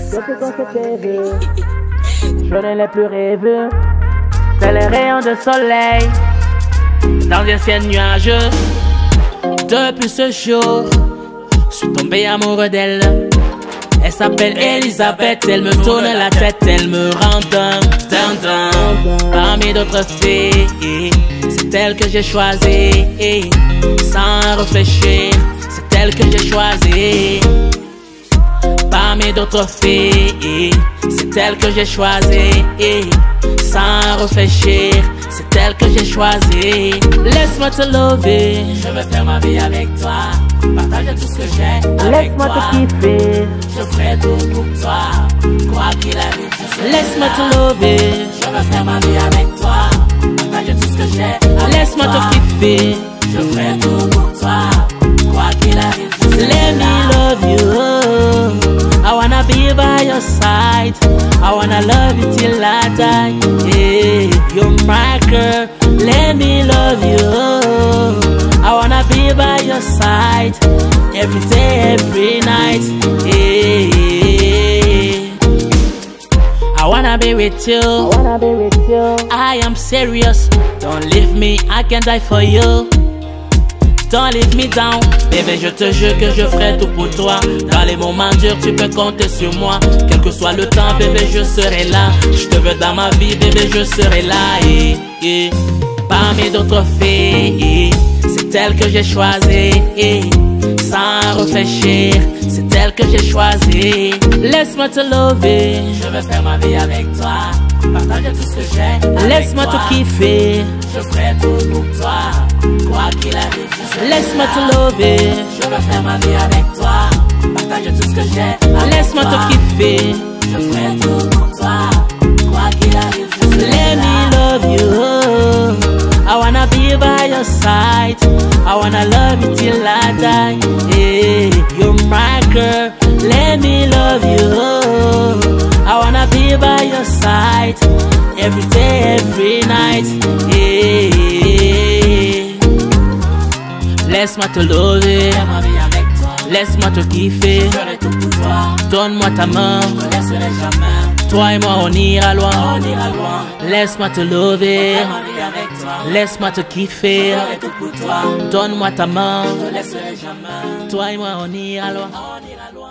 Depuis qu'on s'était vu, je ne l'ai plus revu. C'est les rayons de soleil dans un ciel nuageux. Depuis ce jour, je suis tombé amoureux d'elle. Elle s'appelle Elisabeth, elle me tourne la tête, elle me rend dingue. Parmi d'autres filles, c'est elle que j'ai choisie. Sans réfléchir, c'est elle que j'ai choisie. Parmi d'autres filles, c'est elle que j'ai choisie. Sans réfléchir, c'est elle que j'ai choisie. Laisse-moi te lover, je veux faire ma vie avec toi. Partage tout ce que j'ai avec toi. Laisse-moi te kiffer, je ferai tout pour toi. Quoi qu'il arrive, laisse-moi te lover, je veux faire ma vie avec toi. Partage tout ce que j'ai avec toi. Laisse-moi te kiffer, je ferai tout pour toi. Quoi qu'il arrive, let me love you. I wanna be by your side. I wanna love you till I die. Yeah, you're my girl. Let me love you. I wanna be by your side every day, every night. Yeah, I wanna be with you. I am serious. Don't leave me. I can die for you. Don't leave me down. Bébé, je te jure que je ferai tout pour toi. Dans les moments durs, tu peux compter sur moi. Quel que soit le temps, bébé, je serai là. Je te veux dans ma vie, bébé, je serai là. Parmi d'autres filles, c'est elle que j'ai choisie. Sans réfléchir, c'est elle que j'ai choisie. Laisse-moi te lover, je veux faire ma vie avec toi. Partage tout ce que j'ai. Laisse-moi te kiffer, je ferai tout pour toi. Quoi qu'il arrive, laisse-moi te lover, je veux faire ma vie avec toi. Partage tout ce que j'ai. Laisse-moi te kiffer, je ferai tout pour toi. Quoi qu'il arrive, let me love you. I wanna be by your side. I wanna love you till I die. Yeah, you're my girl. Let me love you. I wanna be by your side every day, every night. Yeah. Laisse-moi te lover, laisse-moi te kiffer. Donne-moi ta main, toi et moi on ira loin. Laisse-moi te lover, laisse-moi te kiffer. Donne-moi ta main, toi et moi on ira loin.